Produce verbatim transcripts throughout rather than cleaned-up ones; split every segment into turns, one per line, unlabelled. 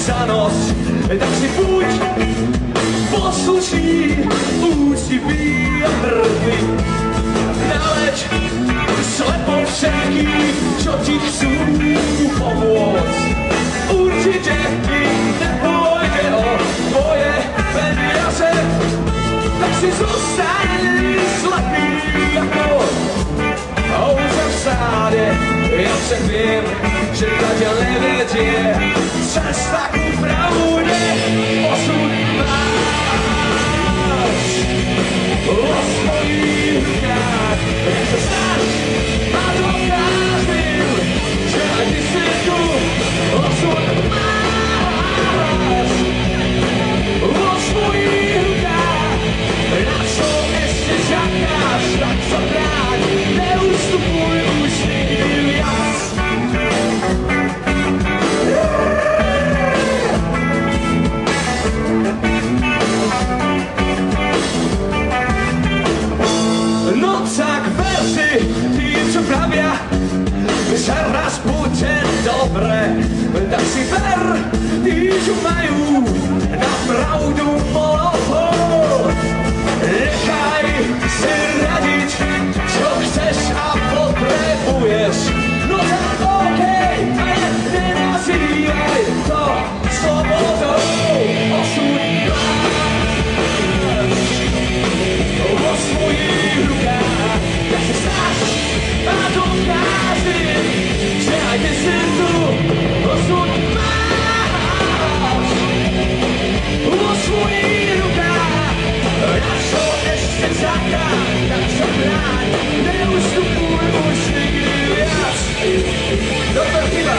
za noc, tak si buď poslušný, úctivý a hrdý. Naleď slepo všetkých, čo ti chcú pomôcť. Určite im nepôjde o tvoje peniaze, tak si zostaň slepý ako ovca v sáde. Ja však viem, že ťa nevedie cesta ku pravde. Osud máš vo svojich rukách, jak sa snaž a dokážem, že aj ty si tu. Osud máš vo svojich rukách, na čo ešte čakáš, tak sa bráň, neustupuj už nikdy viac. No tak ver si tým, čo pravia, že raz bude dobre, tak si ver tým, čo majú na pravdu monopol. Nechaj si radiť, čo chceš a potrebuješ, no tak okej, ale nenazývaj to slobodou. Osud máš vo svojich rukách, jak sa snaž a dokážem, že aj ty si tu. Osud máš vo svojich rukách, na čo ešte čakáš, tak sa bráň, neustupuj už nikdy viac. Doktor Chyba,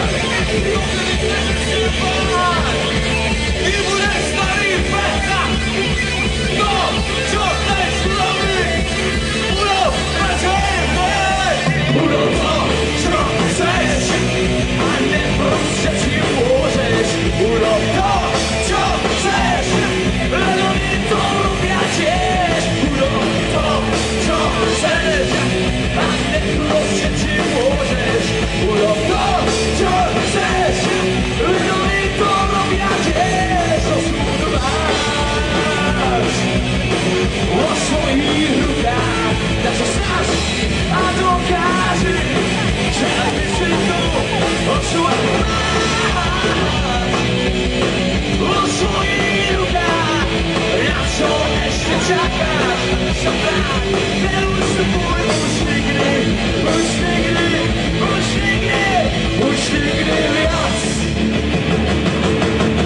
ty budeš starý peta. No, čo chceš robiť? Urob, čo je tvoje. Urob to, čo chceš, a nepros, že ti môžeš. Urob to, čo chceš, len oni to robia tiež. Urob to, čo chceš, a nepros, že ti môžeš. Urob to, čo chceš, len oni to robia tiež. Osud máš vo svojich rukách, tak sa snaž a dokáži, že aj ty si tu. Osud máš vo svojich rukách, na čo ešte čakáš, sa bráň, neustupuj už nikdy, už nikdy, už nikdy, už nikdy viac.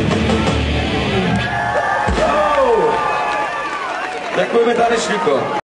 Ďakujeme tanečníkom.